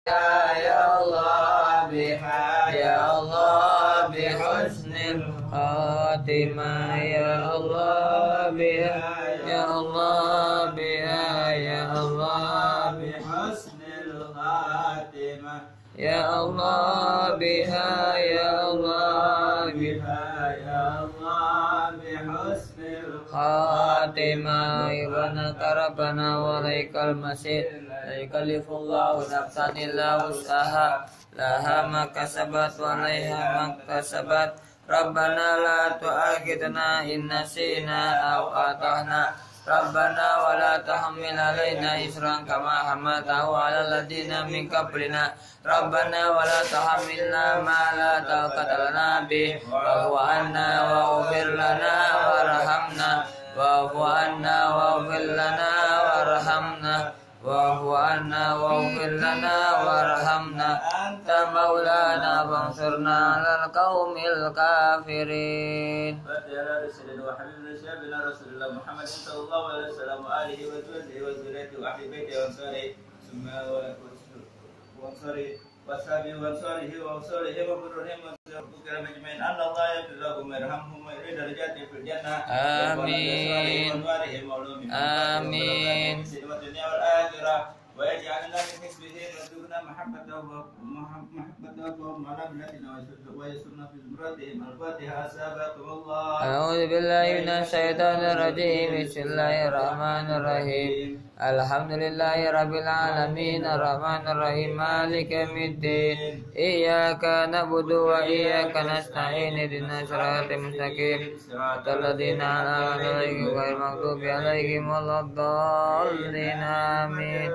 يا الله بها يا الله بحسن الخاتمة يا الله بها يا الله بها يا الله بحسن الخاتمة يا الله بها يا الله بها يا الله بحسن الخاتمة إبنك ربنا وإليك المصير لا يكلف الله نفسا إلا وسعها لها ما كسبت وعليها ما اكتسبت ربنا لا تؤاخذنا إن نسينا أو أخطأنا ربنا ولا تحمل علينا إصرا كما حملته على الذين من قبلنا ربنا ولا تحملنا ما لا طاقة لنا به واعف عنا واغفر لنا وارحمنا واعف عنا واغفر لنا وارحمنا واعف عنا واغفر لنا وارحمنا أنت مولانا فانصرنا على القوم الكافرين. وحبيبنا شابنا رسول الله محمد صلى الله عليه وسلم وآله وصحبه وذريته وأهل بيته وأنصاره ثم وأنصاره وأصحابه وأنصاره وأنصاره وبرهم وكرم أجمعين أن الله يغفر لهم ويرحمهم ويريد درجاتهم في الجنة آمين آمين الدنيا والآخرة ويجعلنا من حزبه ويرزقنا محبته وهم على ملتنا ويسرنا في زمرتهم الفاتحة أسابقكم الله. أعوذ بالله من الشيطان الرجيم بسم الله الرحمن الرحيم الحمد لله رب العالمين الرحمن الرحيم مالك يوم الدين إياك نعبد وإياك نستعين اهدنا الصراط المستقيم صراط الذين أنعمت عليهم غير المغضوب عليهم ولا الضالين آمين.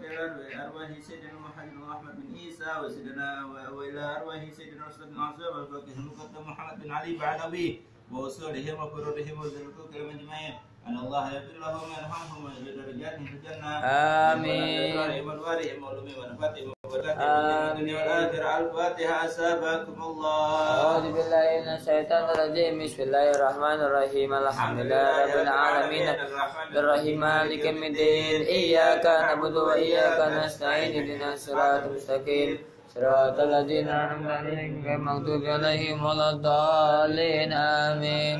وسيدنا وإلى أرواح سيدنا رسول الله والفقيه المقدم محمد بن علي بعلوي ووصولهم وفرودهم وذريتهم كريم أجمعين أن الله يغفر لهم ويرحمهم ويجعل درجاتهم في الجنة آمين وأنوارهم وعلومهم ونفاتهم وبركاتهم في الدنيا والآخرة الفاتحة أسابقكم الله. أعوذ بالله من الشيطان الرجيم بسم الله الرحمن الرحيم الحمد لله رب العالمين الرحيم مالك يوم الدين إياك نعبد وإياك نستعين اهدنا الصراط المستقيم صراط الذين أنعمت عليهم غير المغضوب عليهم ولا الضالين آمين.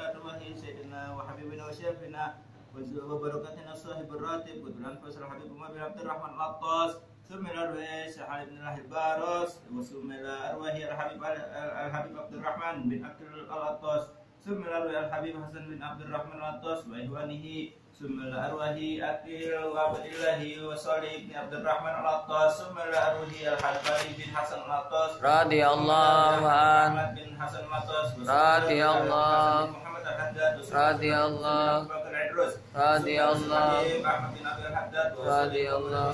وبركاتنا صاحب الراتب والأنفس الحبيب عمر بن عبد الرحمن العطاس ثم إلى أرواح سعد بن الله البارس وثم إلى أرواح الحبيب عبد الرحمن بن عبد العطاس ثم إلى أرواح الحبيب حسن بن عبد الرحمن العطاس وإخوانه ثم إلى أرواح أكيل عبد الله وصالح بن عبد الرحمن العطاس ثم إلى أرواح الحبيب بن حسن العطاس رضي الله عنه بن حسن العطاس رضي الله رضي الله رضي الله رضي الله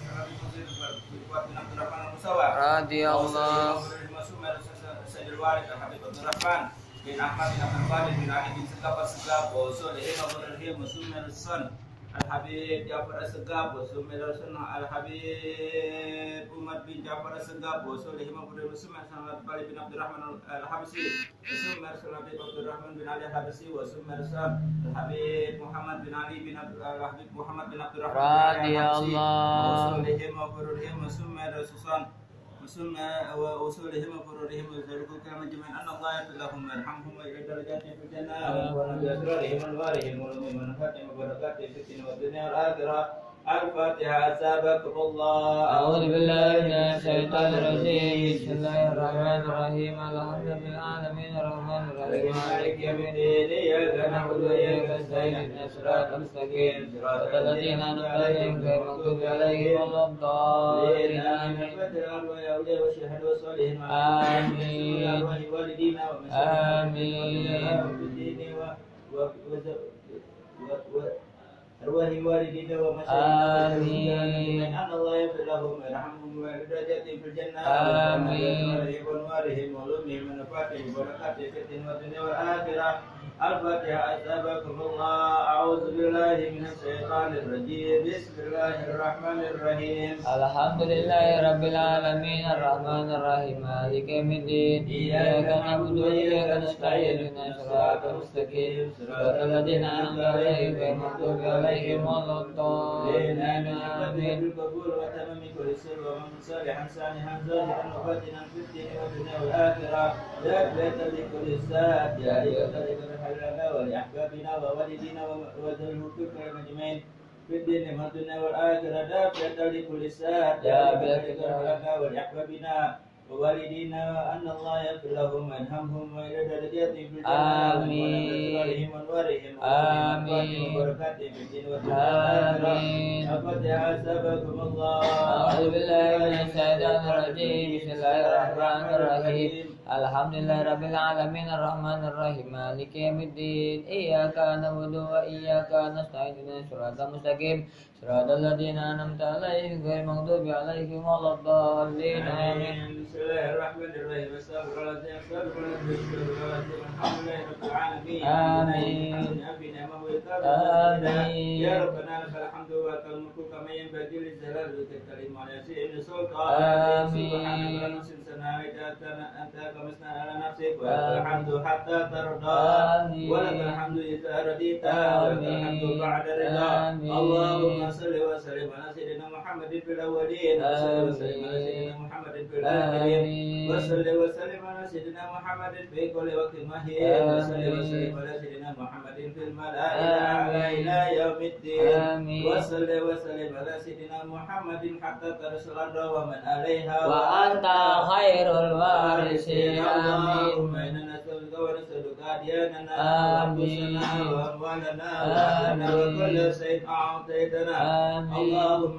رضي الله سيد الوالد الحبيب عبد الرحمن بن أحمد بن عبد الخالق بن علي بن سقاف السقاف وصولهم وبرهم وسمر الصن الحبيب جعفر السقاف وسمر الصن الحبيب عمر بن جعفر السقاف وصولهم وبرهم وسمر علي بن عبد الرحمن الحبسي وسمر الحبيب عبد الرحمن بن علي الحبسي وسمر الحبيب محمد بن علي بن الحبيب محمد بن عبد الرحمن رضي الله وصولهم وبرهم وسمر الصن وأصولهم وفروعهم وذلكم كما جميعا أن الله يغفر لهم ويرحمهم ويجعل درجاتهم في الجنة بأسرارهم وأنوارهم ولهم ونفاتهم وبركاتهم في الدين والدنيا والآخرة الفاتحة أسابقكم الله. أعوذ بالله من الشيطان الرجيم بسم الله الرحمن الرحيم الحمد لله العالمين الرحمن الرحيم مالك يوم الدين إياك نعبد وإياك نستعين اهدنا الصراط المستقيم صراط الذين أنعمت عليهم غير المغضوب عليهم ولا الضالين آمين. آمين أرواح والدينا ومشايخنا أن الله يغفر لهم ويرحمهم ويجعل درجاتهم في الجنة آمين وأنوارهم وعلومهم ونفاتهم وبركاتهم في الدنيا والآخرة الفاتحة أسابقكم الله. أعوذ بالله من الشيطان الرجيم بسم الله الرحمن الرحيم الحمد لله رب العالمين الرحمن الرحيم مالك يوم الدين إياك نعبد وإياك نستعين اهدنا الصراط المستقيم صراط الذين أنعمت عليهم غير المغضوب عليهم ولا الضالين آمين. بالقبول وتمام كل السر ومن صالحا صالحا ظاهرا وباطنا في الدين والدنيا والآخرة دافعة لكل الساعة جالبة لكل لنا ولأحبابنا ووالدينا وذوي الحقوق والمجمعين في الدين والدنيا والآخرة دافعة لكل الساعة جالبة لكل لنا ولأحبابنا ووالدينا أن الله يغفر لهم ويرحمهم وإلى درجاتهم في الجنة آمين وأنوارهم وبركاتهم في الدين والآخرة الفاتحة سبحكم الله. أعوذ بالله من الشيطان الرجيم. بسم الله الرحمن الرحيم. الحمد لله رب العالمين الرحمن الرحيم مالك يوم الدين إياك نعبد وإياك نستعين اهدنا الصراط المستقيم صراط الذين أنعمت عليهم غير المغضوب عليهم ولا الضالين آمين. بسم الله الرحمن الرحيم. استغفر الله الحمد لله رب العالمين. آمين. آمين. يا ربنا لك الحمد ولك الملك كما ينبغي لجلال وجهك الكريم على سيدنا سلطان. آمين. سبحانك لا نحصي ثناء أنت كما أثنى على نفسك ولك الحمد حتى ترضى ولك الحمد إذا رضيت ولك الحمد بعد رضا. اللهم صل وسلم على سيدنا محمد في الأولين وصل وسلم على سيدنا محمد في الآخرين وصل وسلم على سيدنا محمد في كل وقت مهين وصل وسلم على سيدنا محمد في الملائكة إلى يوم الدين وصل وسلم على سيدنا محمد حتى ترسل الأرض ومن عليها وأنت خير الوارثين. اللهم إنا نسألك ونسألك أدياننا وأنفسنا وأموالنا وأهلنا وكل شيء أعطيتنا. اللهم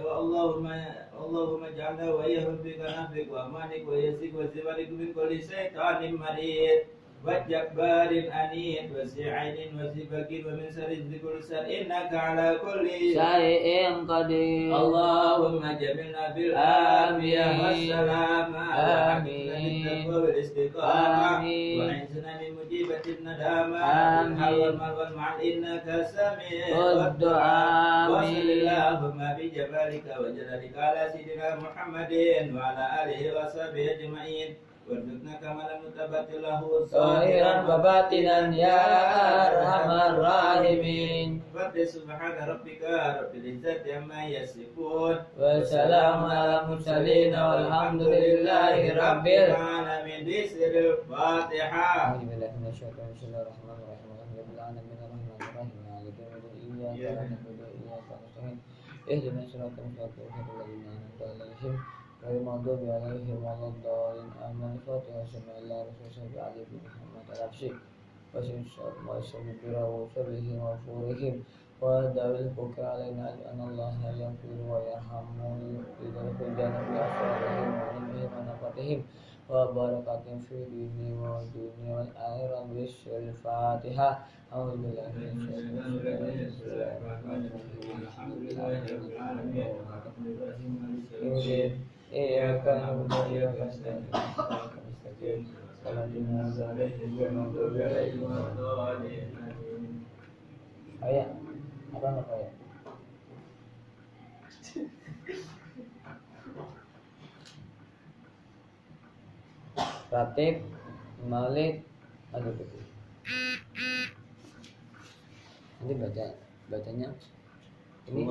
اللهم اجعلنا وإياهم في كنفك وأمانك ويسك وزبرك من كل شيطان مريض وجبار أنيد وسعيد وسبك ومن شر كل شر إنك على كل شيء قدير. اللهم جملنا بالعافية والسلامة وحفظنا بالتقوى والاستقامة وعزنا من مجيبة الندامة بالحول والمال والمعن إنك سميع الدعاء. وصل اللهم بجبالك وجلالك على سيدنا محمد وعلى آله وصحبه أجمعين وارزقنا كمالا متبت له ظاهرا وباطنا يا أرحم الراحمين. سبحان ربك رب العزة عما يصفون وسلام على المرسلين والحمد لله رب العالمين. بسر الفاتحة. أعوذ بالله من الشيطان الرجيم. بسم الله الرحمن الرحيم. الحمد لله رب العالمين الرحمن الرحيم مالك يوم الدين إياك نعبد وإياك نستعين اهدنا الصراط المستقيم صراط الذين أنعمت عليهم غير المغضوب عليهم ولا الضالين آمين. الفاتحة. سمع الله رسول الله عليه محمد العبشي وسلم وسلم البر وصلهم وفورهم ودار الفكر علينا أن الله يغفر ويرحم ويدخل الجنة بأسرارهم وعلمهم ونفعتهم وبركاتهم في الدين والدنيا والآخرة. بسر الفاتحة. أعوذ بالله من الشيطان الرجيم. إياك نعبد وإياك نستعين اهدنا الصراط المستقيم. Ayah, apa nggak ayah? Ratib, Malik, aduh betul. Nanti bacanya ini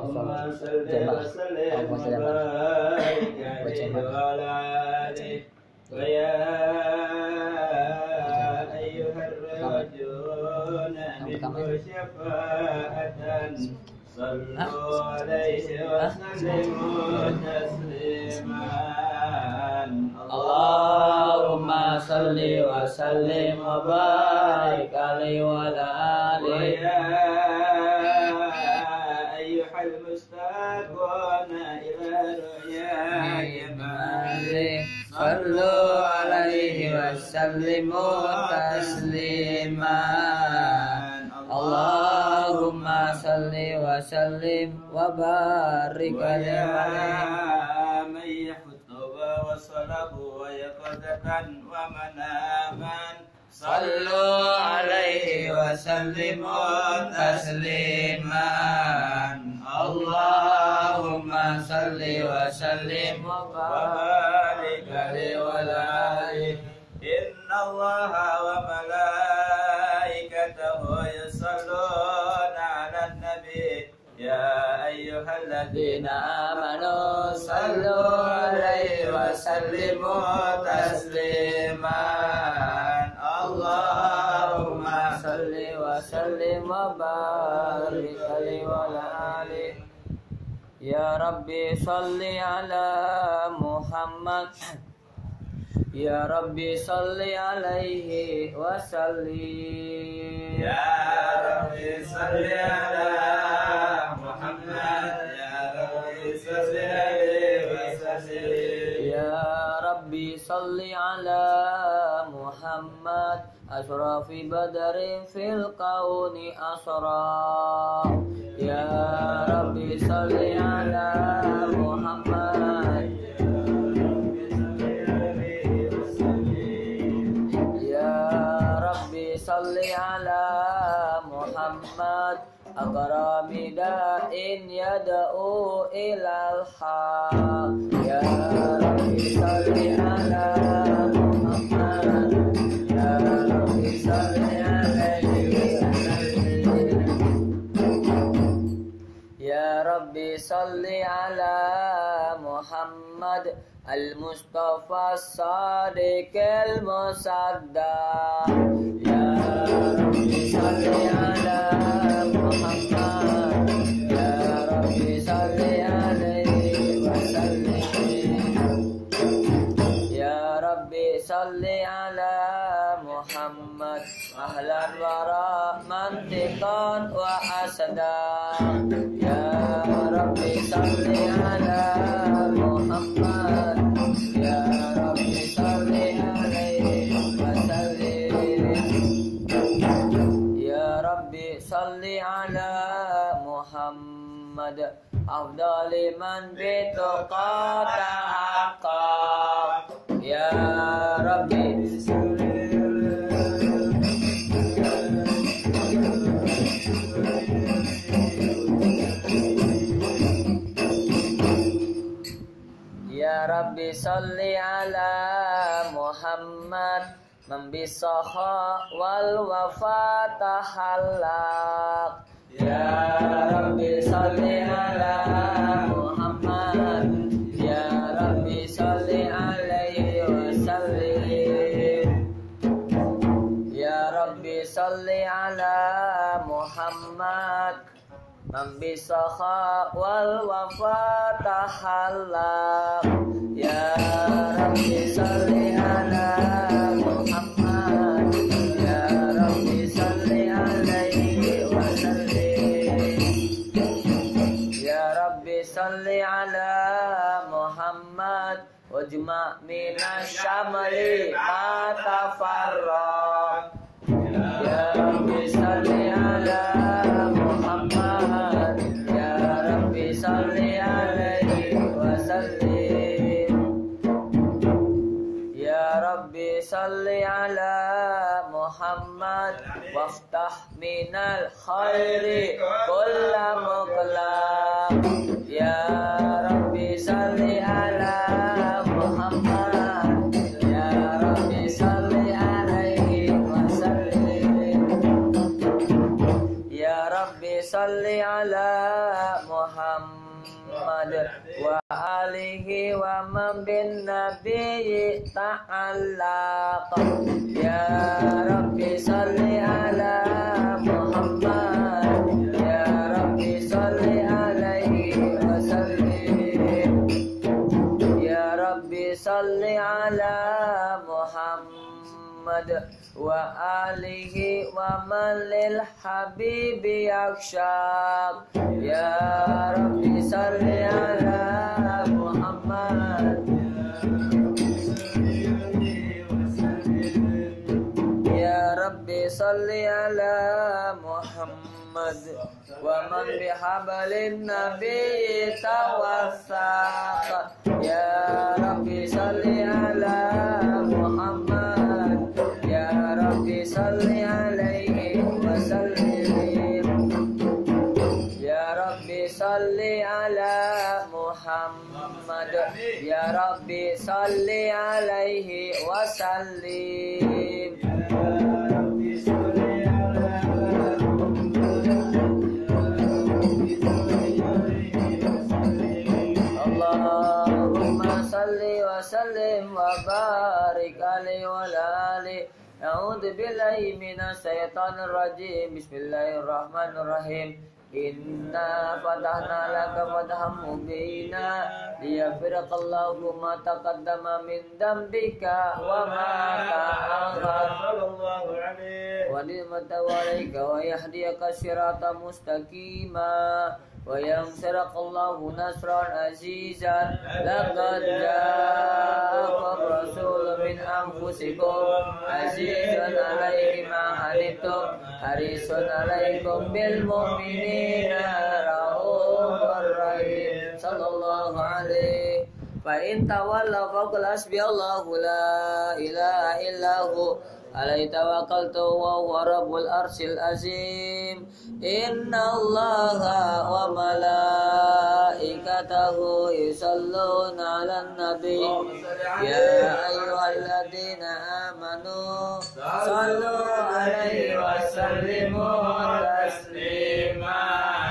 Allahumma salli wa sallim wa barik alaihi wa ala alihi ayyuhal mustaquna ila ru'yaya malik sallu alaihi wa sallimu tasliman. Allahumma salli wa sallim wa barik alaihi wa sallu alaihi wa sallimu tasliman. Allahumma salli wa sallim wa barik alaihi wa alihi. Inna Allaha wa malaikatahu yusalluna 'alan nabi ya ayyuhalladzina الذين آمنوا صلوا عليه وسلموا تسليما اللهم صل وسلم وبارك عليه وعلى آله يا ربي صل على محمد يا ربي صل عليه وسلم يا ربي صل على محمد يا ربي صل عليه وسلم يا ربي صل على محمد أشرف بدر في الكون أسرى يا ربي صل على محمد يا ربي صل على محمد أكرم داء يدعو إلى الحق يا ربي صل على محمد يا ربي صل عليه وسلم يا ربي صل على محمد المصطفى الصادق المصدق يا ربي صل على محمد يا ربي صل عليه وسلم يا ربي صل على محمد أهلا وراء منطقا وأسدا يا ربي صل على محمد يا ربي صل عليه وسلم يا ربي صل على محمد أفضل من بتقى تحقق يا ربي يا ربي صل على محمد من بالسخاء والوفاء تحلق يا ربي صل على محمد يا ربي صل عليه وسلم يا ربي صل على محمد من بالسخاء والوفاء تحلق يا ربي صل على محمد يا ربي صل عليه وسلم يا ربي صل على محمد واجمع من الشمل ما تفرق يا ربي صل على محمد يا ربي صل عليه وسلم يا ربي صل على محمد وافتح من الخير كل مقلق يا ربي صل على محمد يا ربي صل عليه وسلم يا ربي صل على محمد وآله ومن بالنبي تعلق يا ربي صل على محمد يا ربي صل عليه وسلم يا ربي صل على محمد وآله ومن للحبيب يخشى يا ربي صل على محمد يا ربي صل على محمد ومن بحبل النبي توثق يا ربي صل على محمد يا ربي صل عليه وسلم يا ربي صل على محمد يا ربي صل عليه وسلم وسلم وبارك عليه وعلى آله. أعوذ بالله من الشيطان الرجيم. بسم الله الرحمن الرحيم. Inna fatahna laka fathan mubina liyaghfiraka Allahu ma taqaddama min dambika wa ma ta'akhkhar wa ni'matahu 'alaika wa yahdiyaka siratan mustaqima wa yansuraka Allahu nasran azizan laqad ja'akum rasulun min anfusikum azizun 'alaihi ma 'anittum harisun 'alaikum bil mu'minina ra'ufur rahim. Sallallahu alaihi. Fa in tawallaw faqul hasbiyallahu la ilaha illahu alaihi tawakkaltu wa huwa rabbul arsyil azim. Inna Allaha wa malaikatahu yusalluna 'alan nabi ya ayyuhalladzina amanu sallu 'alaihi wa sallimu taslima.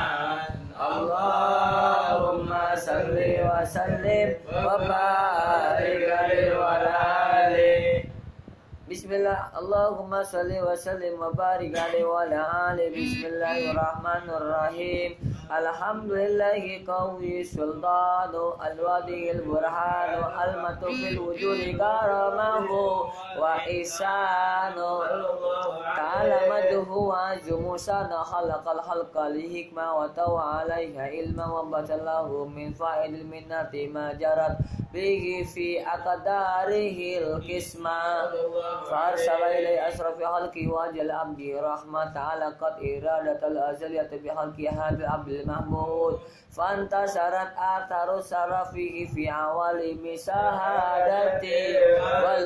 Allahumma salli wa sallim wa barik alaihi wa alihi. Bismillah. Allahumma salli wa sallim wa barik alaihi wa alihi. Bismillahirrahmanirrahim. Alhamdulillahi qawi sultanu al-wadihil burhanu al-matufil wujudi karamahu wa isanu ta'ala maduhu wa azumusana khalaqal halqa li hikmah wa tawa alaiha ilma wa batallahu min fa'idil minnati ma jarat bihi fi aqdarihil qisma farsala ilai asrafi halqi wa jal abdi rahmat ta'ala qad iradatal azaliyat bi halqi hadil abdil mahmud fantasarat atharu sarafihi fi awali misahadati wal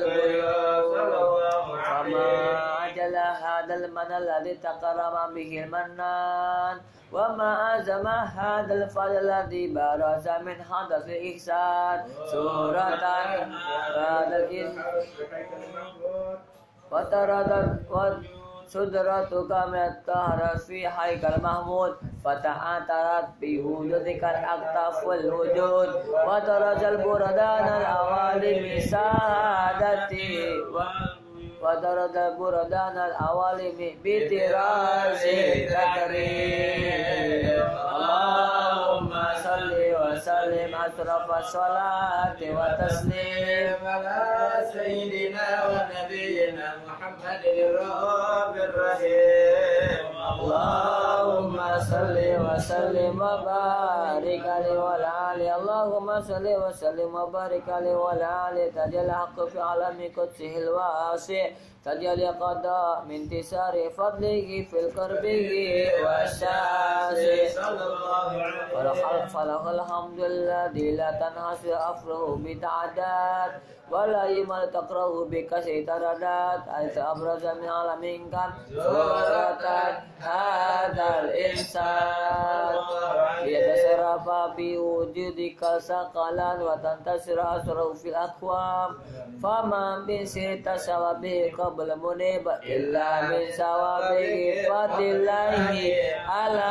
fama ajala hadal manal ladhi takarrama bihil mannan wa ma azama hadal fadl ladhi baraza min hadath ihsan suratan hadal wataradat sudratuka mettahara fi haikal mahmud fata'atarat bi wujudikal aktaful wujud wa tarajal buradan al awalimi sa'adati wa tarajal buradan al awalimi bitirazi takrim. Allahumma salli wa sallim asrafa salati wa taslim ala sayyidina wa nabiyyina Muhammadin Rabbir Rahim. Allahumma salli wa sallim wa barik alaihi wa alihi. Allahumma salli wa sallim wa barik alaihi wa alihi. Tajal haqqu fi alami qudsihil wasi' tajal qada min tisari fadlihi fil qarbihi wa syasi. Falahul hamdulillah la tanhasu afruhu bi ta'adat wala yimal taqrahu bi kasih taradat aita abraza min alamin kan suratan hadal insan yatasarrafa bi wujudika saqalan wa tantasira asrahu fil aqwam fama bin sirta sawabi qabla munib illa min sawabi fadillahi ala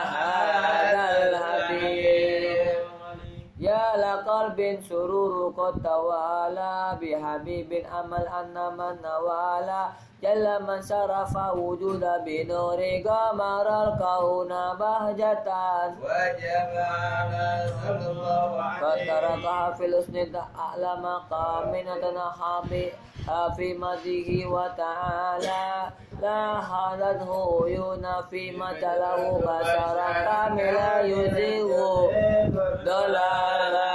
hadal habib. Ya la qalbin sururu qad tawala bi habibin amal anna man nawala jalla man sarafa wujuda bi nuri qamaral kauna bahjatan wa jamala sallallahu alaihi qataraka fil usni ta'ala maqaminatan habi fi madihi wa ta'ala la hadathu yuna fi matalahu basara kamila yuzihu dalala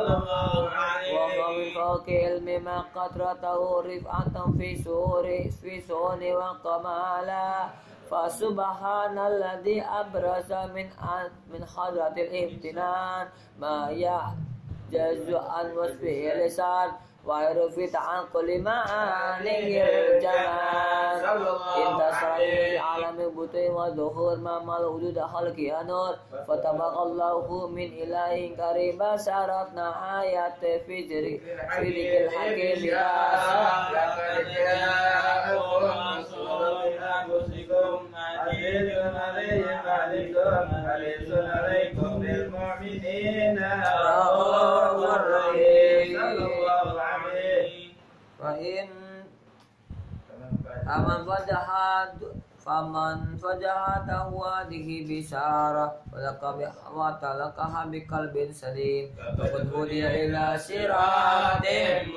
wa min fawqi ilmi ma qadratahu rif'atan fi suni wa kamala fa subhanalladzi abraza min hadratil imtinan ma ya'jazu an wasfi lisan wa yurfi ta'aquli ma'anil jaman intasari alami butai wa dhuhur ma mal wujud khalqi anur fatabaqallahu min ilahin karim basharatna ayat fi dzikil hakim ya فمن فجعته هذه بشارة وتلقها بقلب سليم فقد هدي إلى صراط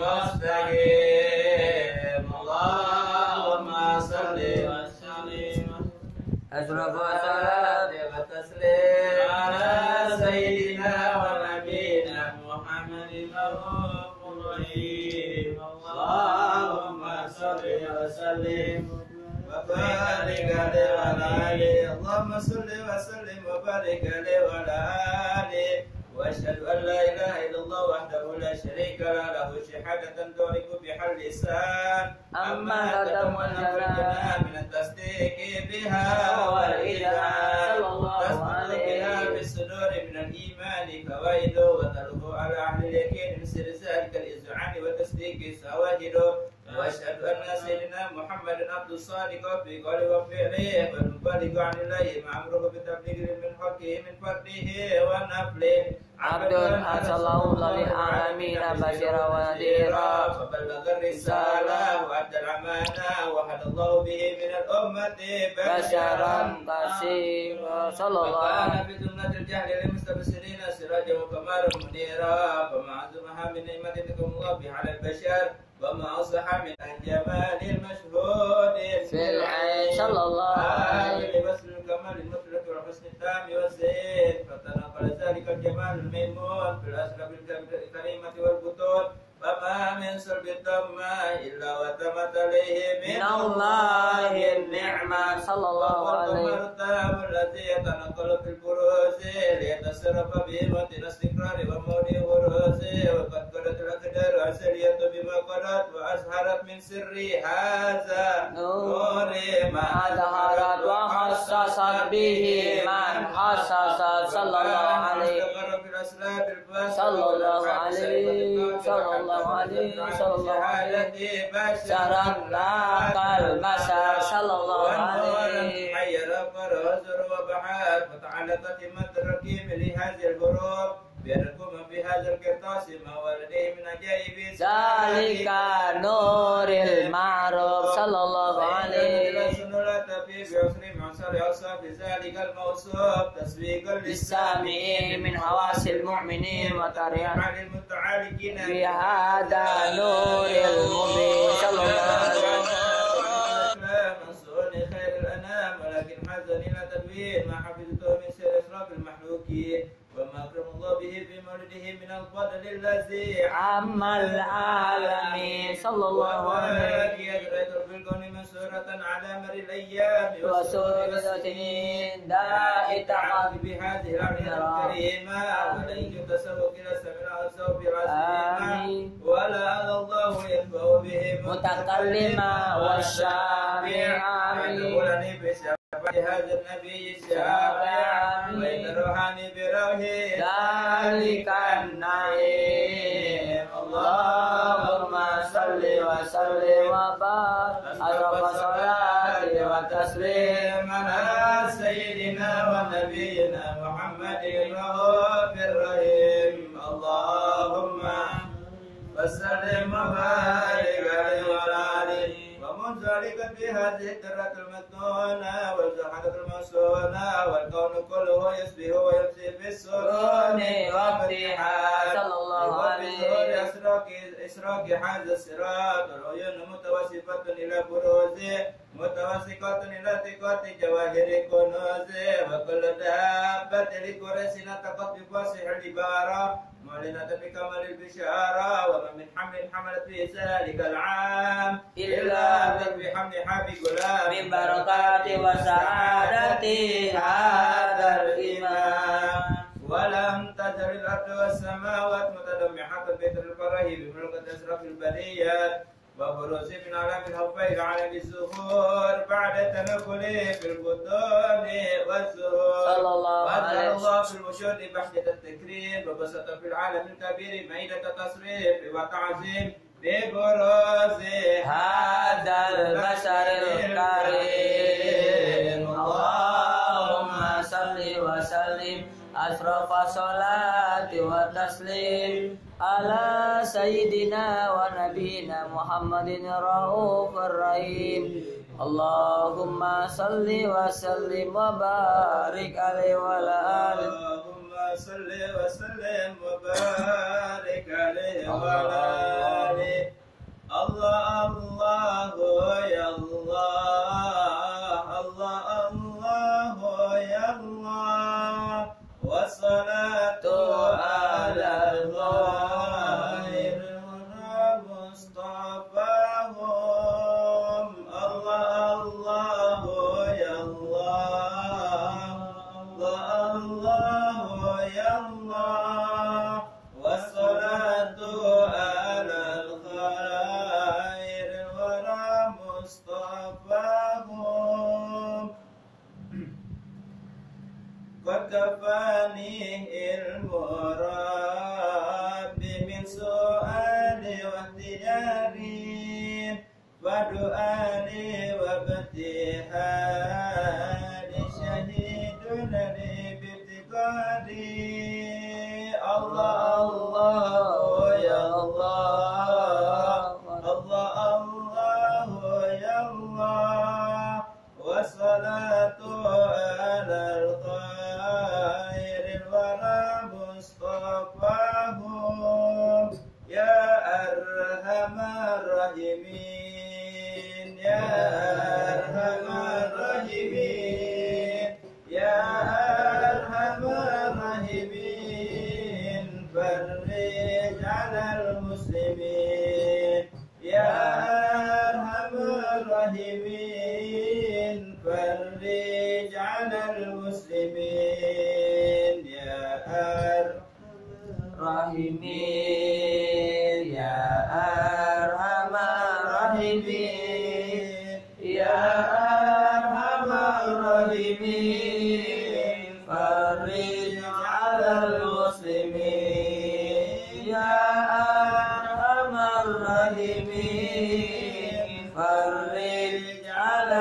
مستقيم. اللهم صل وسلم أشرف الصلاة والتسليم على سيدنا ونبينا محمد الرؤوف الرحيم. اللهم صل وسلم وبارك عليه وعلى آله. اللهم صل وسلم وبارك عليه وعلى آله. وأشهد أن لا إله إلا الله وحده لا شريك له شهادة تعرف بها اللسان أما تتمنى من التصديق بها والإيمان تثبت بها في الصدور من الإيمان فوائد وتلقى على أهل اليقين من سر ذلك الإذعان وتصديق شواهد. وأشهد أن سيدنا محمد عبد الصادق في قوله وفعله والمبلغ عن الله مأموره بتبليغ من حقه من فضله ونفله عبد أرسله الله للعالمين بشيرا ونذيرا فبلغ الرسالة وأدى الأمانة وهدى الله به من الأمة بشرا كثيرا صلى الله عليه وسلم. في جملة الجهل للمستبصرين سراجا وقمرا منيرا فما عظمها من نعمة منكم الله بها على البشر وما أصلح من الجمال المشهود في العين صلى الله عليه وسلم. الكمال المطلق والحسن التام والزين فتنقل ذلك الجمال الميمون في الأسراب الكريمة والبطون فما من سلب الدماء إلا وتمت عليه من الله النعمة صلى الله عليه وسلم. الذي يتنقل في البروز ليتصرف به موطن استقرار وموضع بروز وقد قدت الأقدار عسلية بما قدت وأزهرت من سر هذا نور ما ظهرت وخصصت به من خصص صلى الله عليه صلى الله عليه صلى الله عليه صلى الله عليه بشرا لا كالبشر صلى الله عليه. حير فرزر وبحر فتعلقت همة الركيم لهذه الحروف بيركم بهذا القرطاس ما ولديه من عجائب ذلك نور المعروف صلى الله عليه. بعسر معصر أوصاف ذلك الموصوف تسويقا للسامعين من حواس المؤمنين وتريعا للمتعالقين بهذا نور المبين صلى الله عليه وسلم. منصور خير الأنام ولكن حزن إلى تدوين ما حفظته من سير إسراف المحلوكين وما أكرم الله به في مولده من الفضل الذي عم العالمين صلى الله عليه وسلم. في الكون منصورة على مر الأيام وسور السنين داء تعاف بهذه الأعيان الكريمة ولن يتسوق إلى سمع الصوب رسيما ولا على الله ينفع به متكلما والشافع ولني بشفاعة هذا النبي الشافع وإن روحاني بروحه ذلك النعيم. اللهم صل وسلم وبارك أشرف الصلاة والتسليم على سيدنا ونبينا محمد الرؤوف الرحيم. اللهم وسلم وبارك عليه وعلى آله ومن ذلك في هذه الدرة المكنونة والزحمة الموصونة والكون كله يسبح ويمسي بالسرور والضحى صلى الله عليه إسراق هذا الصراط العيون متوسفة إلى بروزه متوسقة إلى ثقات جواهر كنوزه وكل دابة لقريش نطقت بفصيح العبارة معلنة بكمال البشارة وما من حمل حملت في ذلك العام إلا بحمل حبي غلام من بركات وسعادة هذا الإمام. ولم تزل الأرض والسماوات متدمحة بيت الفرح بملكة أشرف البريات وبروز من علام الهوفير على الزهور بعد تنقله في البطون والزهور صلى الله عليه وسلم. الله في الوجود بحجة التكريم وبسط في العالم الكبير ميدة تصريف وتعظيم ببروز هذا البشر الكريم. اللهم صل وسلم أشرف أشرف صلاة وتسليم على سيدنا ونبينا محمد الرؤوف الرحيم اللهم صل وسلم وبارك عليه وعلى آله اللهم صل وسلم وبارك عليه وعلى آله الله الله يا الله الله الله يا الله والصلاة على الخير مصطفاهم الله الله يا الله الله الله يا الله والصلاة على الخير مصطفاهم قد كفاني المراد من سؤالي واختياري ودعائي وابتهالي شهيد لي بافتقاري الله الله يا الله الله الله يا الله والصلاة على الخير الورى مصطفاهم يا أرحم الراحمين يا أرحم الراحمين يا أرحم الراحمين فرج على المسلمين يا أرحم الراحمين فرج على المسلمين يا أرحم الراحمين يا أرحم الراحمين يا أرحم الراحمين فرج على المسلمين يا أرحم الراحمين فرج على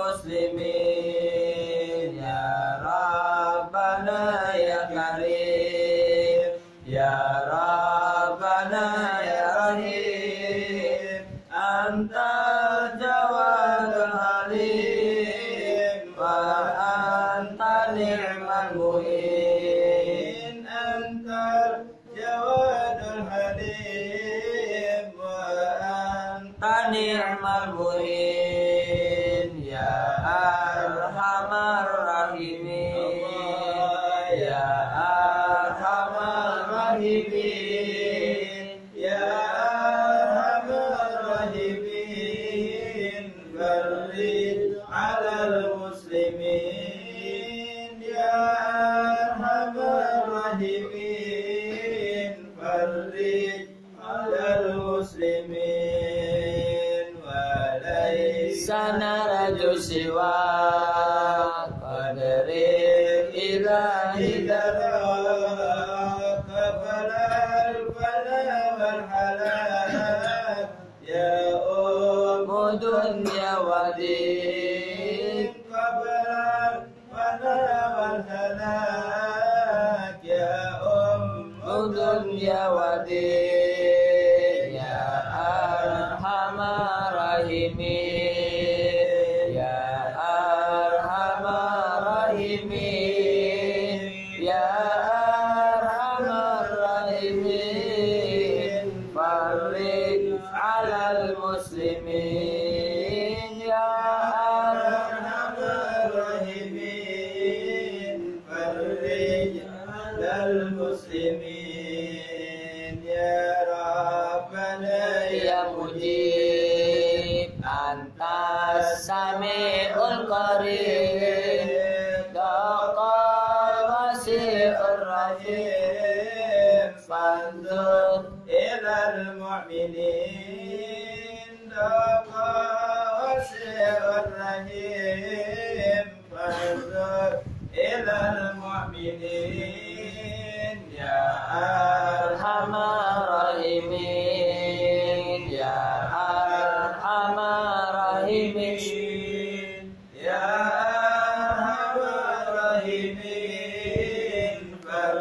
المسلمين يا ربنا يا كريم يا ربنا يا رحيم أنت الجواد الحليم وأنت نعم المعين أنت الجواد الحليم وأنت نعم المعين يا أرحم الراحمين يا أرحم الراحمين يا أرحم الراحمين فرج على المسلمين يا أرحم الراحمين فرج على المسلمين وليس نرجو سواك قدر الإله دراك قبل الفنا والحلال يا أم دنيا ودين قبل الفنا والهلاك يا أم دنيا ودين يا أرحم الراحمين يا أرحم الراحمين يا أرحم الراحمين فرج على المسلمين يا أرحم الراحمين فرج على المسلمين يا ربنا يا مجيب أنت السميع القريب دق الواسع الرحيم فانظر إلى المؤمنين دق الواسع الرحيم فانظر إلى المؤمنين يا أرحم الراحمين يا أرحم الراحمين يا أرحم الراحمين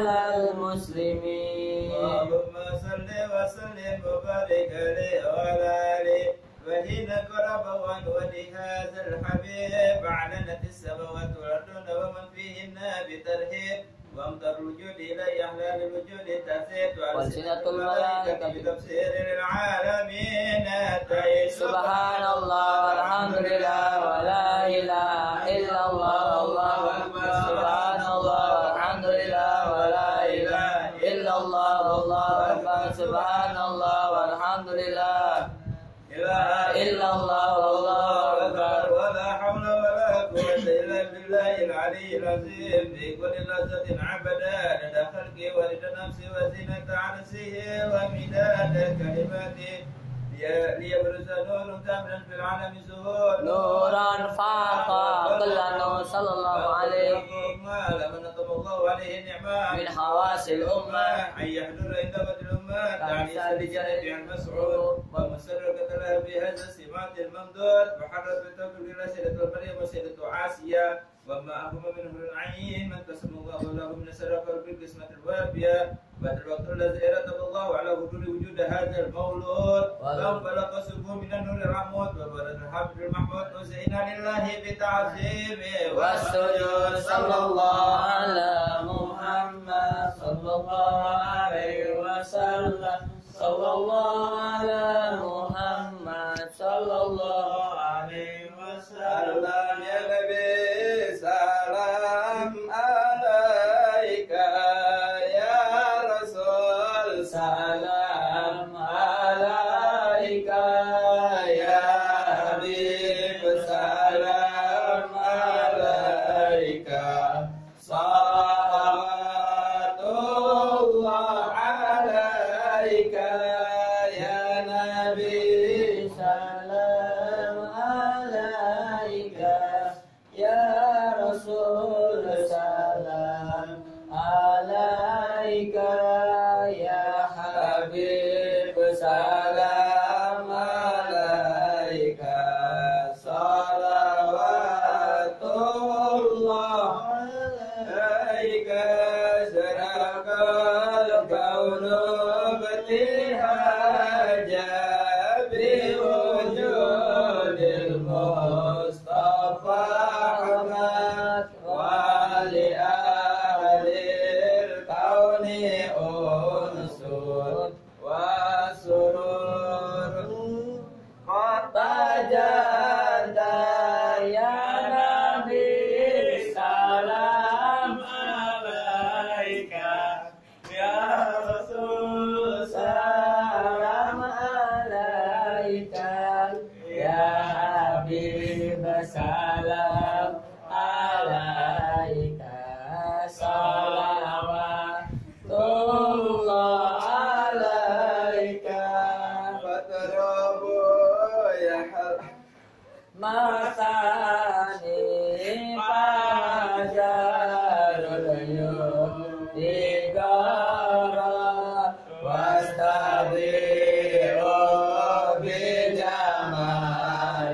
على المسلمين اللهم صل وسلم وبارك عليه وعلى آله وحين قرب عن وجه هذا الحبيب أعلنت السماوات والأرض ومن فيهن بترهيب وامطر الوجود إلى أحلال الوجود تسيد وألسنة الملائكة بتفسير للعالمين تعيش سبحان الله والحمد لله ولا إله إلا الله الله أكبر سبحان الله والحمد لله ولا إله إلا الله الله أكبر سبحان الله والحمد لله إلا الله والله أكبر ولا حول ولا قوة إلا بالله العلي العظيم في كل لحظة عبدا لدى خلقه ولدى نفسه وزينة عرسه ومداد كلماته ليبرز نور كاملا في العالم ظهور نورا فاق كل نور صلى الله عليه لمن نطم الله عليه النعمة من حواس الأمة أن يحضر عند بدر الأمة تعليسا لجنة عن مسعود ومسرك له بهذا السمات الممدود وحرت بتوفيق إلى سيدة المريم وسيدة عاسية وما أهم منه العين من قسم الله له من سرق بالقسمة الوافية بعد الوقت الذي رتب الله على حضور وجود هذا المولود فانفلق سبه من النور العمود وبرد الحبل المحمود وزينا لله بتعظيمه والسجود صلى الله على محمد صلى الله عليه وسلم صلى الله على محمد صلى الله عليه وسلم يا نبي سلام عليك يا رسول سلام عليك يا حبيب سلام عليك صلوات الله عليك يا نبي سلام عليك يا رسول سلام عليك يا حبيب سلام عليك صلوات الله عليك سرق الكون باتهاجا بوجود المصطفى أحمد ولأهل الكون أنس وسرور قد تجدد يا نبي سلام عليك يا رسول سلام عليك يا حبيب سلام عليك صلوات الله عليك فتربوا يا حل مثاني فجر العيون تجارة واستضيء بجمال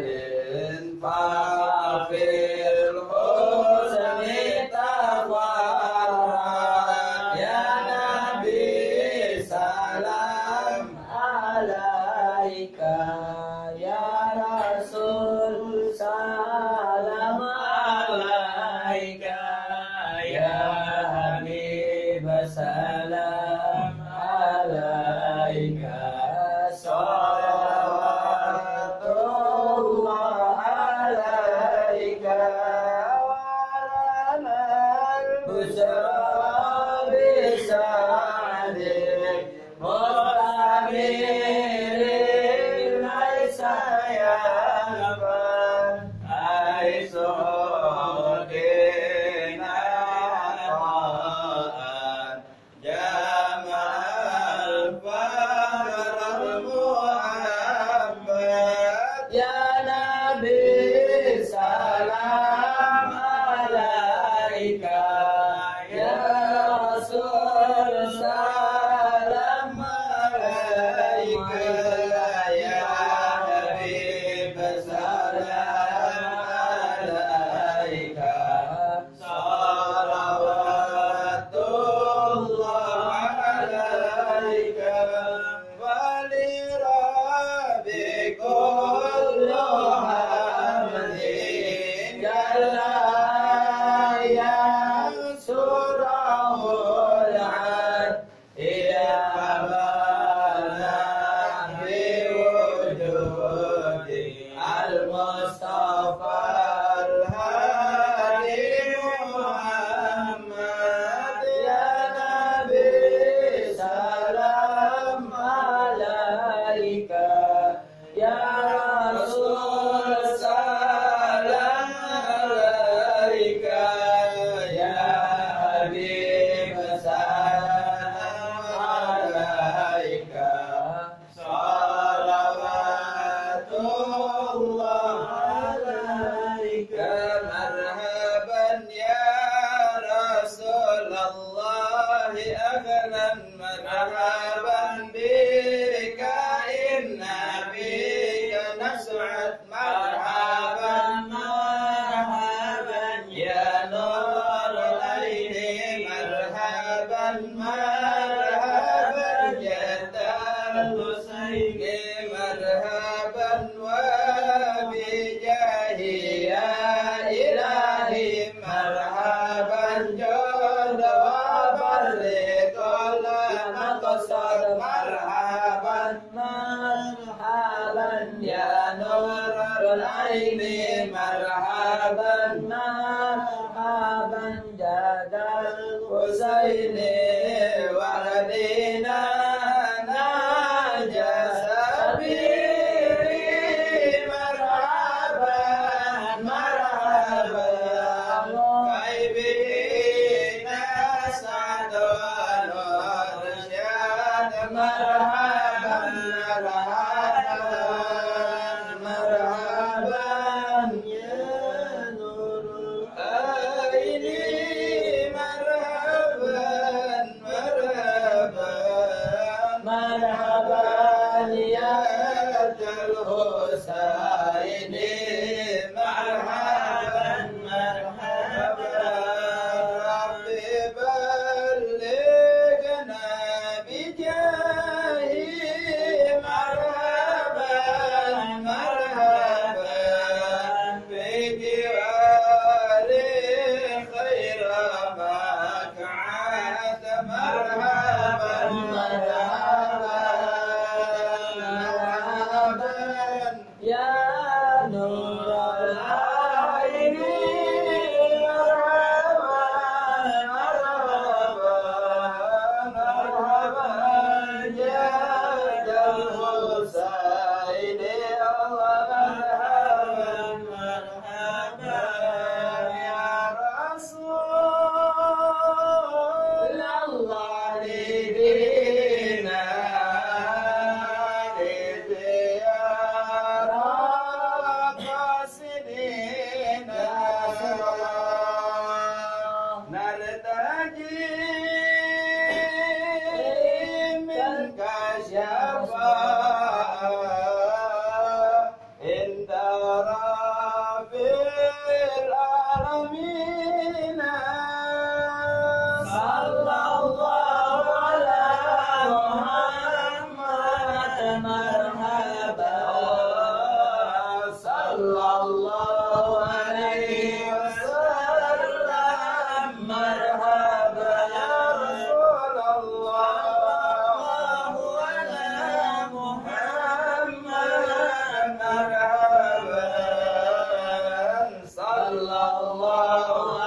ففي الحسن تفرد يا نبي سلام عليك يا رسول سلام عليك يا حبيب سلام عليك صلوات الله عليك وعلى البشرى بسعدك مستمر ليس ينفع حيث دينا جمع الفقر المحمد يا نبي سلام عليك يا رسول سلام عليك يا حبيب سلام Mustafa al-Hadi Muhammad ya Nabi salam alaika ya Rasul salam alaika ya Habib salam alaika salawatullah alaika marhaban ya Rasulullah ahlan marhaban bika inna bika nas'ad marhaban marhaban ya nurul aini marhaban marhaban jaddal husaini marhaban wa bijahi ya ilahi marhaban jodoh wa barikola maqsad marhaban marhaban ya nurul aini marhaban marhaban jadal husaini wahdina najasabiri marhaban marhaban kaibina sa'adwan warsyad marhaban marhaban marhaban ya nurul aini marhaban marhaban marhaban ya jal husaini marhaban marhaban rabbi ballighna bijahi marhaban marhaban bijiwari khaira maq'ad marhaban marhaban marhaban ya nurul aini marhaban marhaban marhaban ya jal husaini Allah marhaban marhaban ya Rasulullah lidina lidiyara qasidina nartaji minka syafa'a inda rabbil alamin sallallahu ala Muhammad marhaban sallallahu alaihi wasallam marhaban ya Rasulullah ala Muhammad marhaban sallallahu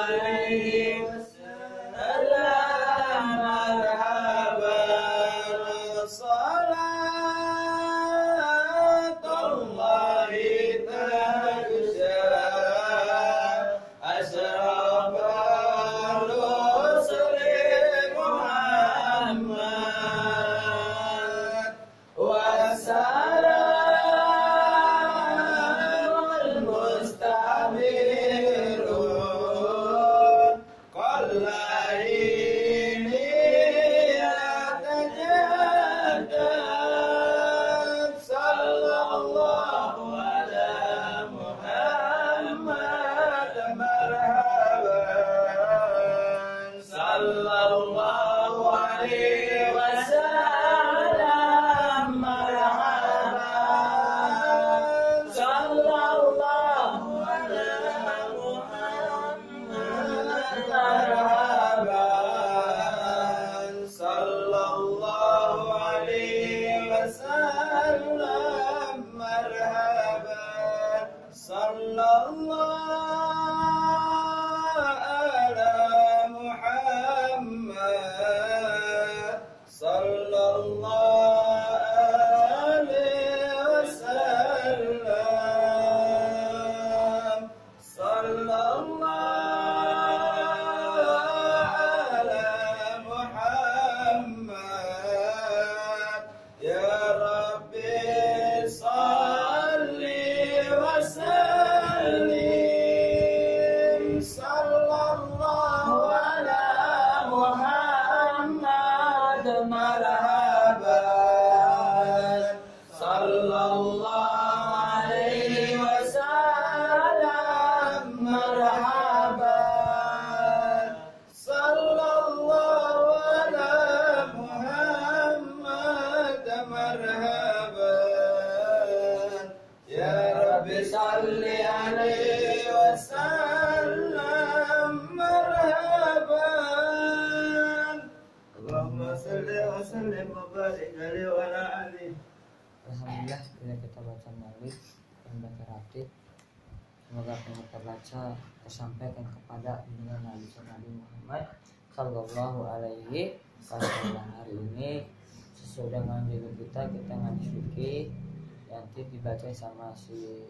Alhamdulillah, bila kita baca maulid dan baca ratib, semoga apa yang kita baca tersampaikan kepada junjungan Nabi Muhammad Sallallahu Alaihi Wasallam. Hari ini sesuai dengan judul kita ngaji fikih, nanti dibaca sama si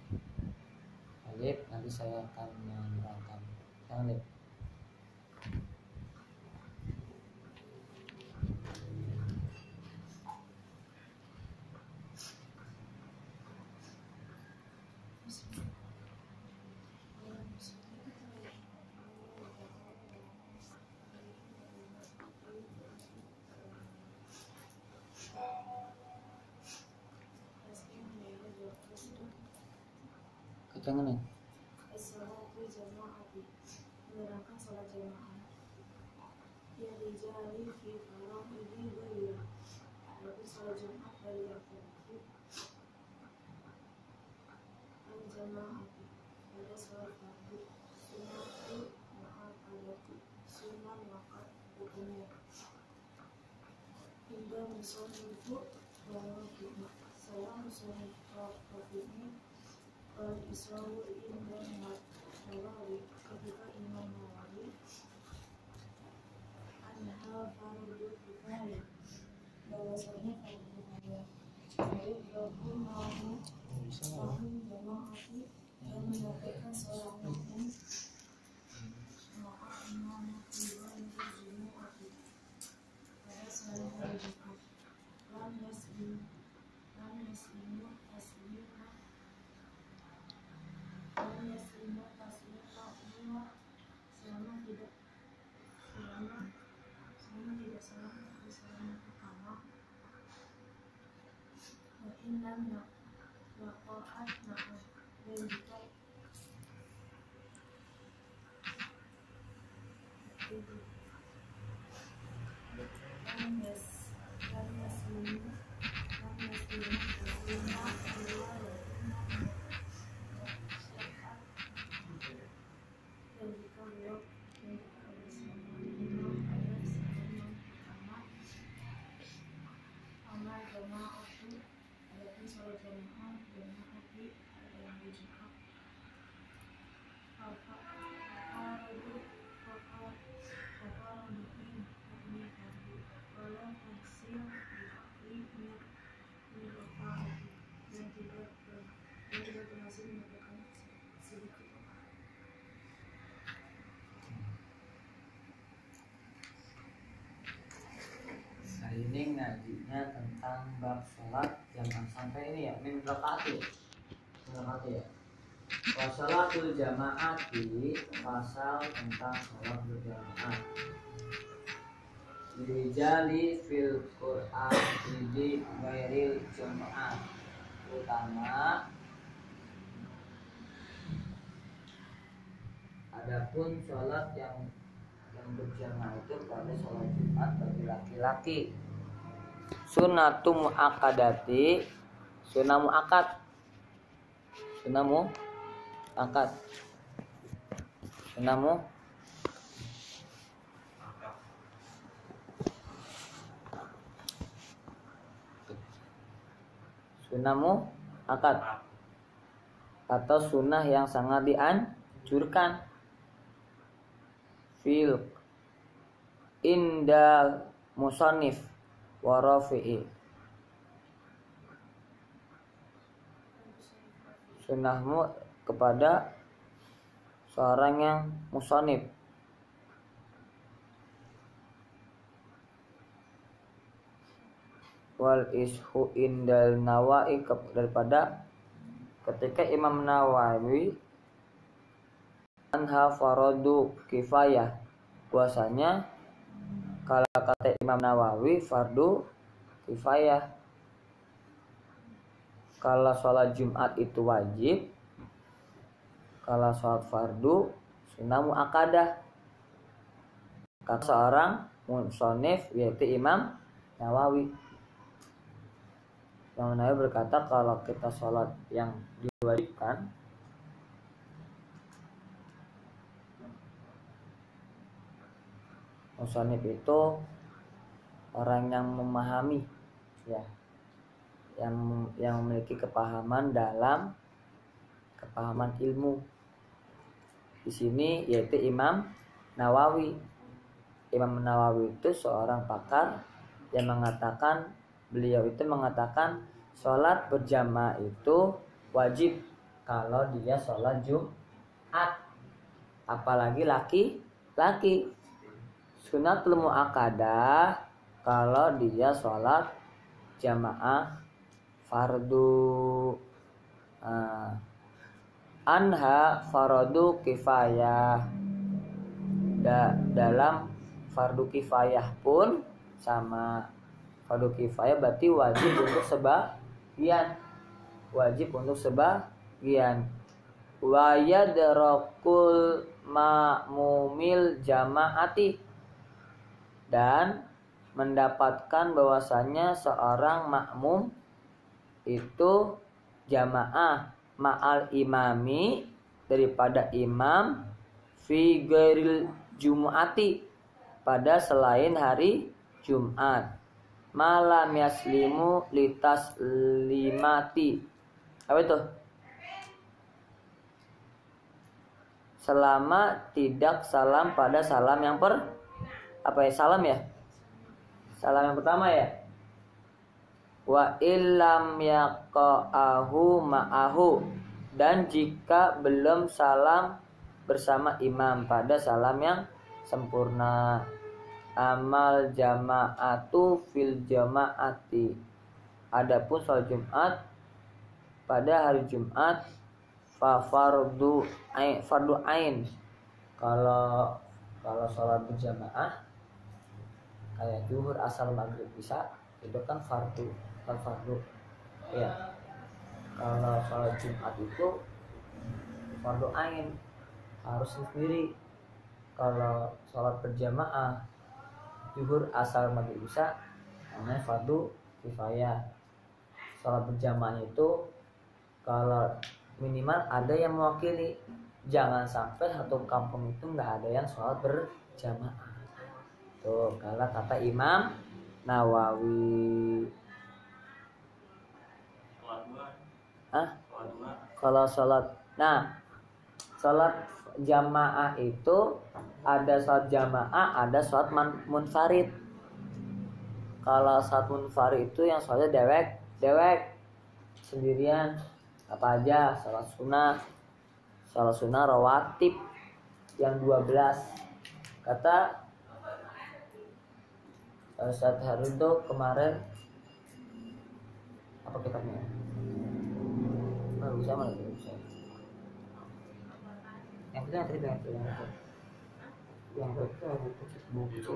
Alif, nanti saya akan menerangkan. Alif. Jangan nih. As-salatu jama'ati, menerangkan salat jamaah. Ya rijali fi faraidi ghaira. Adapun salat jamaah bagi laki-laki. Al-jama'ati, pada salat fardu. Sunnatu ma'akadati, sunnah waqat hukumnya. Hingga musannifu wa wafi'i. Saya musannifu wa wafi'i. Al-Isra'u Imam Nawawi, ketika Imam Nawawi anha fardu kifayah, bahwasanya fardu kifayah yaitu mau jamaati dan menyampaikan seorang makmum ma'a imam iman jumu'ati pada salat hari Jumat. Lam yaslimu taslimah selama tidak salah dari salam pertama. Wa inna waqa'at na'am, dan jika lam yaslimu taslimah kedua dan jika beliau amal jama'atu, adapun salat jamaah jama'ati ada yang dijihad fakaradu bihi walau taksir bihi mirfa'ati, dan tidak berhasil mendapatkan sedikit. Hari ini ngajinya tentang bab sholat jamaah, sampai ini ya, min rakaat ya. Wasalatul jamaati, pasal tentang sholat berjamaah. Dirijali fil Qur'an di ghairil jamaah, utama adapun sholat yang berjamaah itu pada sholat Jumat bagi laki-laki. Sunnatu mu'akkadati, sunnah mu'akkad, sunnah mu'akkad. atau sunnah yang sangat dianjurkan. Fil indal musannif wa rafi'i, sunnahmu kepada seorang yang musannif. Wal ishu indal Nawawi, daripada ketika Imam Nawawi anha faradu kifayah, puasanya kalau kata Imam Nawawi fardu kifayah. Kalau sholat Jumat itu wajib, kalau sholat fardu sunnah muakkadah. Kata seorang musannif yaitu Imam Nawawi. Imam Nawawi berkata kalau kita sholat yang diwajibkan, musannif itu orang yang memahami, ya, yang memiliki kepahaman dalam kepahaman ilmu. Di sini yaitu Imam Nawawi. Imam Nawawi itu seorang pakar yang mengatakan, beliau itu mengatakan sholat berjamaah itu wajib kalau dia sholat Jumat, apalagi laki-laki. Sunnatul muakkadah kalau dia sholat jamaah fardu. Anha faradu kifayah, dalam fardu kifayah pun sama. Fardu kifayah berarti wajib untuk sebagian, wa yadrakul ma'mumil jamaati, dan mendapatkan bahwasanya seorang makmum itu jamaah ma'al imami, daripada imam, fi ghairil jumu'ati, pada selain hari Jumat, malam yaslimu litas limati. Apa itu? Selama tidak salam pada salam yang salam ya? Salam yang pertama ya. Wa illam yaqa'ahu ma'ahu, dan jika belum salam bersama imam pada salam yang sempurna. Amal jama'atu fil jama'ati, adapun sholat Jumat pada hari Jumat, fa fardu ain. Kalau sholat berjamaah kayak zuhur, asar, maghrib, isya, itu kan fardu. Ya. Kalau sholat Jumat itu fardu ain, harus sendiri. Kalau sholat berjamaah zuhur, asar, maghrib, isya namanya fardu kifayah. Sholat berjamaah itu kalau minimal ada yang mewakili, jangan sampai satu kampung itu nggak ada yang sholat berjamaah. Tuh kalau kata Imam Nawawi. Kalau sholat jamaah itu ada sholat jamaah, ada sholat munfarid. Kalau sholat munfarid itu yang sholatnya dewek sendirian, apa aja, sholat sunnah rawatib yang 12. Kata Ustaz Harudo kemarin, apa kitabnya? Bisa mana? Yang itu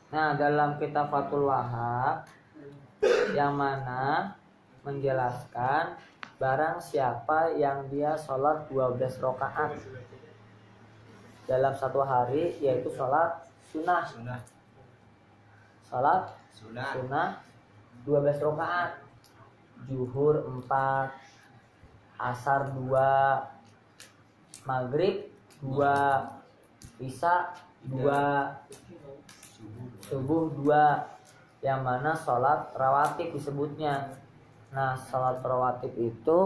Nah, dalam kitab Fathul Wahhab yang mana menjelaskan barang siapa yang dia sholat 12 rakaat dalam satu hari, yaitu sholat sunnah. Sholat sunnah 12 rakaat. Zuhur 4, asar 2, maghrib 2, isya 2, subuh 2, yang mana sholat rawatib disebutnya. Nah, sholat rawatib itu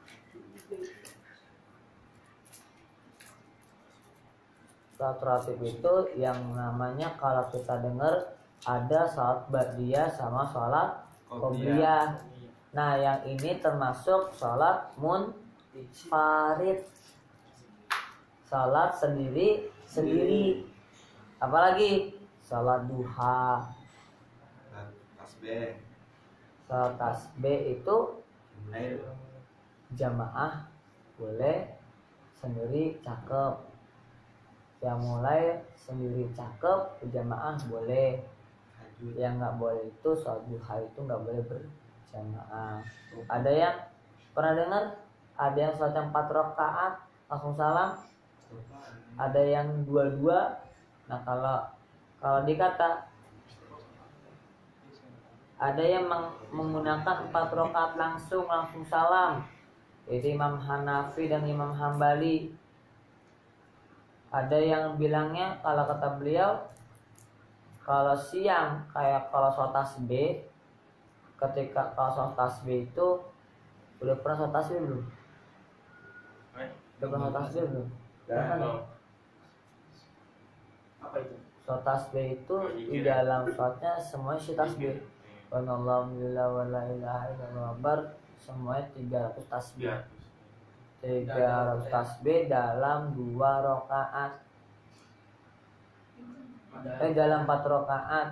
yang namanya kalau kita dengar ada sholat ba'diyah sama sholat qobliyah. Nah, yang ini termasuk sholat munfarid, sholat sendiri. Apalagi sholat duha, sholat tasbih itu jamaah boleh, sendiri cakep. Yang mulai sendiri cakep, jamaah boleh. Yang nggak boleh itu sholat duha itu nggak boleh berjamaah. Ada yang pernah dengar? Ada yang sholat 4 rakaat langsung salam. Ada yang 2-2. Nah, kalau dikata ada yang menggunakan 4 rakaat langsung salam, itu Imam Hanafi dan Imam Hambali. Ada yang bilangnya kalau kata beliau, kalau siang kayak kalau sholat tasbih, ketika kalau sholat tasbih itu udah pernah sholat tasbih belum? Udah pernah sholat tasbih belum? Apa itu? Sholat tasbih itu di dalam sholatnya semuanya isi tasbih. Alhamdulillah wa la ilaha illallah, semuanya 300 tasbih. 300 tasbih dalam 2 rakaat. Dalam 4 rakaat.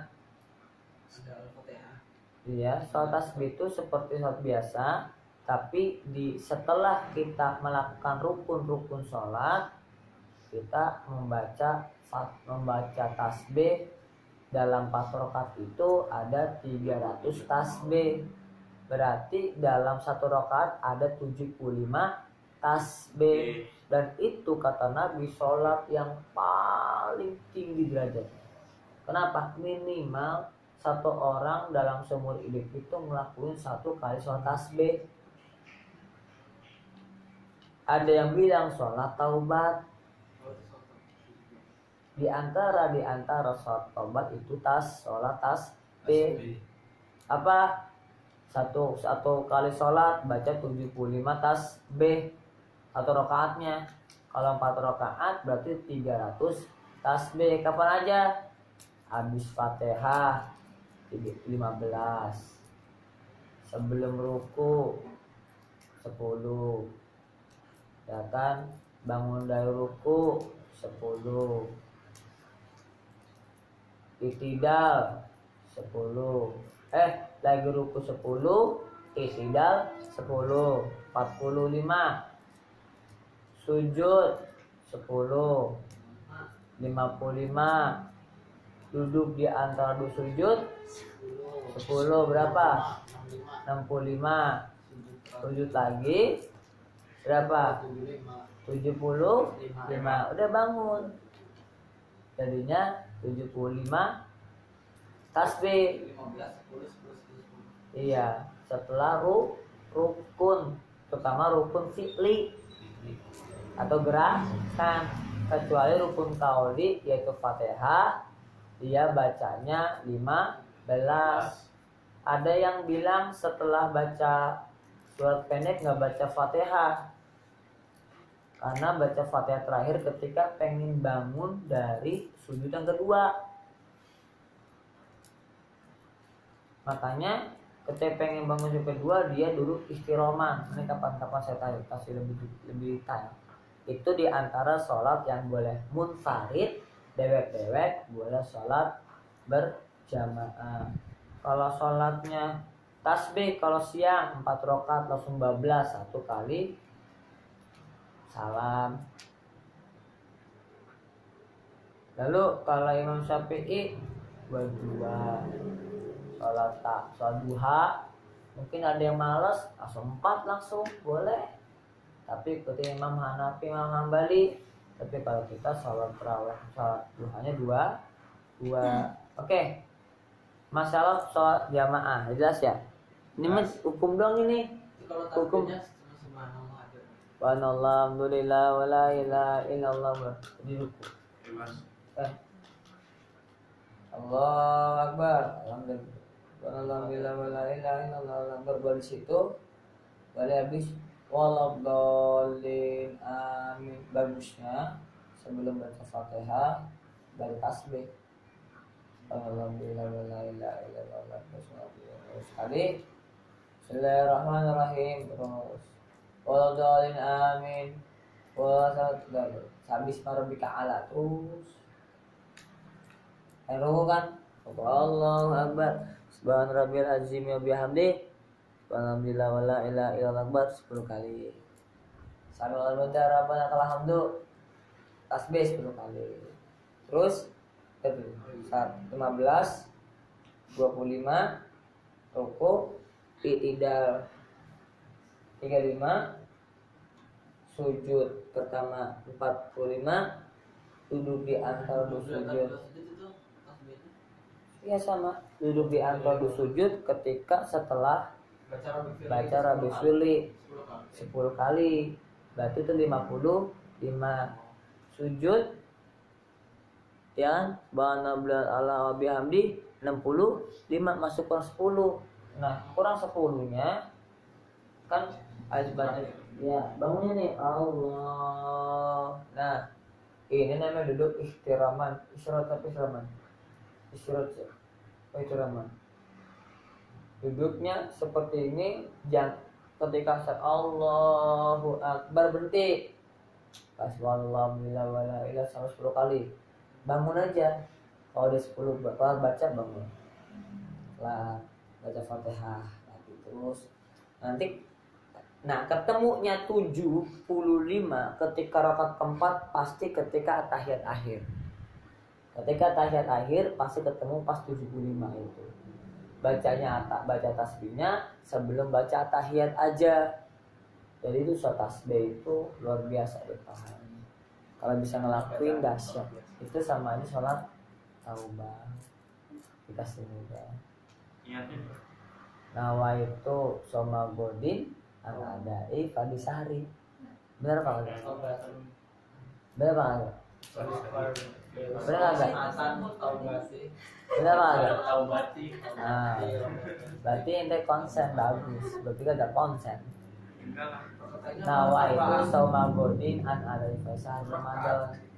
Iya, sholat tasbih itu seperti sholat biasa, tapi setelah kita melakukan rukun-rukun sholat, kita membaca tasbih. Dalam 4 rakaat itu ada 300 tasbih. Berarti dalam 1 rakaat ada 75 tasbih. Dan itu kata Nabi sholat yang paling tinggi derajatnya. Kenapa? Minimal 1 orang dalam seumur hidup itu ngelakuin 1 kali sholat tasbih. Ada yang bilang sholat taubat. Di antara sholat taubat itu sholat tasbih. Apa? Satu kali sholat baca 75 tasbih 1 rakaatnya. Kalau 4 rakaat berarti 300 tasbih. Kapan aja? Habis Fatihah 15, sebelum ruku 10, ya kan? Bangun dari ruku 10, itidal 10, lagi ruku 10, itidal 10, 45, sujud 10, 55, duduk di antara 2 sujud 10, berapa? 65, sujud lagi berapa? 75, udah bangun. Jadinya 75 tasbih. Iya, setelah rukun, terutama rukun fi'li atau gerakan. Kecuali rukun qauli yaitu Fatihah, dia bacanya 15. Ada yang bilang setelah baca surat pendek nggak baca Fatihah, karena baca Fatihah terakhir ketika pengen bangun dari sujud yang kedua. Makanya ketika pengen bangun sujud kedua, dia duduk istiqomah. Ini kapan-kapan saya kasih lebih detail. Itu diantara sholat yang boleh munfarid, dewek-dewek, boleh sholat berjamaah. Kalau sholatnya tasbih, kalau siang 4 rakaat langsung bablas 1 kali salam. Lalu kalau Imam Syafi'i berdua. Sholat duha mungkin ada yang malas langsung 4 langsung boleh, tapi ikuti Imam Hanafi, Imam Hambali. Tapi kalau kita sholat tarawih, sholat duhanya 2. Oke. Masalah sholat jamaah jelas ya. Ini mah hukum dong ini. Hukum. Subhanallah, alhamdulillah, wala ilaha illallah. Di ruku. Allahu Akbar. Alhamdulillah. Alhamdulillah, wala ilaha illallah. Akbar di situ. Boleh habis waladhdallin amin. Bagusnya sebelum baca Fatihah baru tasbih. Alhamdulillah, wala ilaha illallah. Terus sekali. Bismillahirrahmanirrahim. Terus waladhdallin amin. Habis marabbika ala terus. Ruku kan? Allahu Akbar. Subhan rabbil azim wa bihamdi. Alhamdulillah wala ilaha illallah akbar 10 kali. Sami Allahu rabbana lakal hamdu. Tasbih 10 kali. Terus 15 25 ruku i'tidal 35 sujud pertama 45 duduk di antara dua sujud. Iya sama, duduk di antara dua sujud ketika setelah baca Rabbi Suli 10 kali. Berarti itu 55 sujud ya, bana bilal ala wa bihamdi 65 masuk kurang 10. Nah, kurang 10-nya kan harus baca ya, bangunnya nih Allah. Nah, ini namanya duduk istirahat duduknya seperti ini. Jangan ketika saat Allahu Akbar berhenti pas walhamdulillah wala ilaha sampai 10 kali bangun aja. Kalau udah 10 baca bangun lah, baca Fatihah lagi terus nanti. Nah, ketemunya 75 ketika rakaat keempat pasti ketika tahiyat akhir. Ketika tahiyat akhir pasti ketemu pas 75 itu. Baca tasbihnya sebelum baca tahiyat aja. Jadi itu sholat tasbih itu luar biasa dipahami. Kalau bisa ngelakuin dahsyat. Itu sama aja sholat taubah. Dikasih mudah. Nawaitu soma godin al-adai fadisari. Benar Pak? Benar Pak? Benar agak? Benar agak? Nah, berarti ente konsen bagus. Berarti ada konsen. Nawaitu soma godin al-adai fadisari Ramadan.